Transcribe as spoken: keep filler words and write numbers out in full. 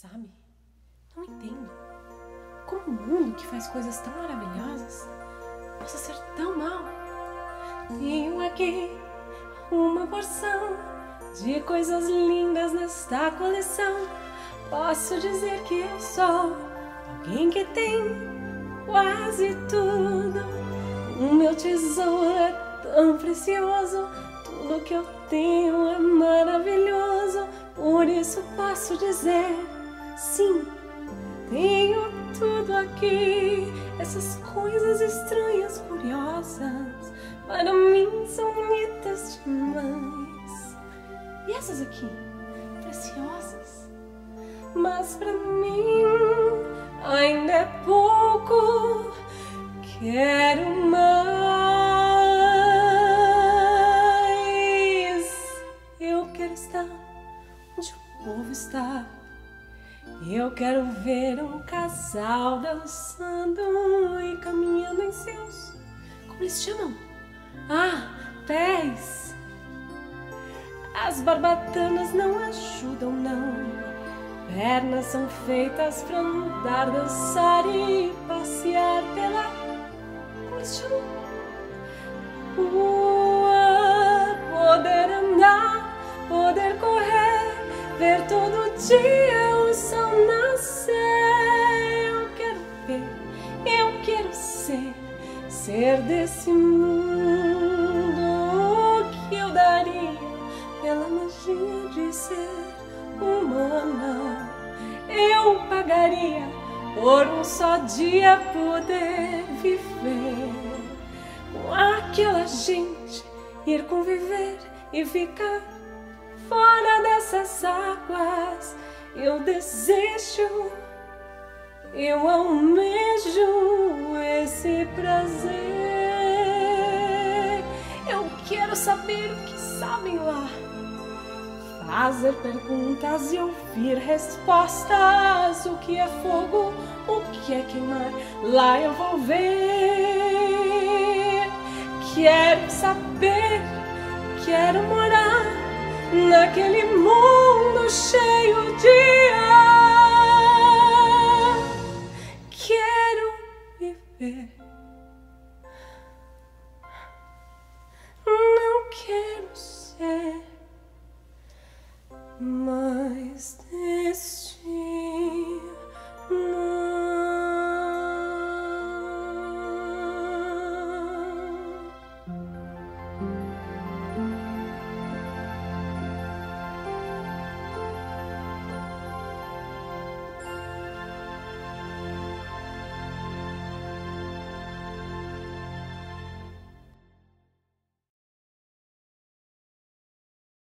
Sabe? Não entendo como um mundo que faz coisas tão maravilhosas possa ser tão mal. Tenho aqui uma porção de coisas lindas nesta coleção. Posso dizer que eu sou alguém que tem quase tudo. O meu tesouro é tão precioso, tudo que eu tenho é maravilhoso. Por isso posso dizer, sim, tenho tudo aqui. Essas coisas estranhas, curiosas, para mim são bonitas demais. E essas aqui, preciosas, mas pra mim ainda é pouco. Quero mais. Eu quero estar onde o povo está. Eu quero ver um casal dançando e caminhando em seus, como eles chamam? Ah, pés. As barbatanas não ajudam, não. Pernas são feitas pra andar, dançar e passear pela, como eles chamam? Rua. Poder andar, poder correr, ver todo dia o sol nascer. Eu quero ver, eu quero ser, ser desse mundo que eu daria pela magia de ser humana. Eu pagaria por um só dia poder viver com aquela gente, ir conviver e ficar fora dessas águas. Eu desejo, eu almejo esse prazer. Eu quero saber o que sabem lá, fazer perguntas e ouvir respostas. O que é fogo, o que é queimar, lá eu vou ver. Quero saber, quero morar naquele mundo cheio de ar. Quero viver, não quero ser.